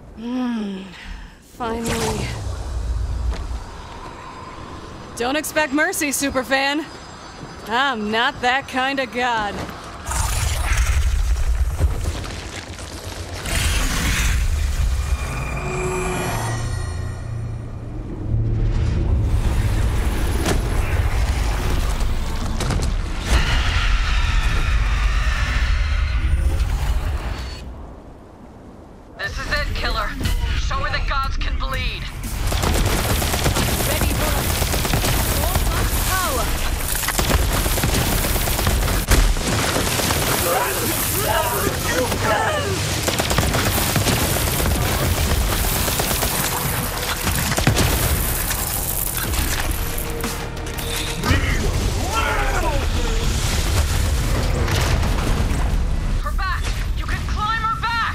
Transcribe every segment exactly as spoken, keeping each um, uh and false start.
Hmm. Finally. Don't expect mercy, superfan. I'm not that kind of god. This is it, killer. Show her the gods can bleed. Ready for full power. Her back! You can climb her back!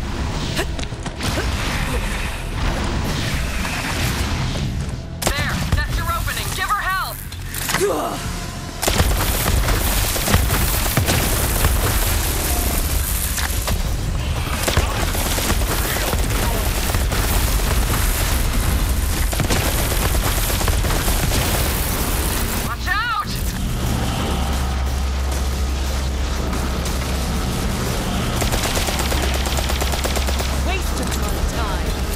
There, that's your opening. Give her help! Watch out! Waste of my time.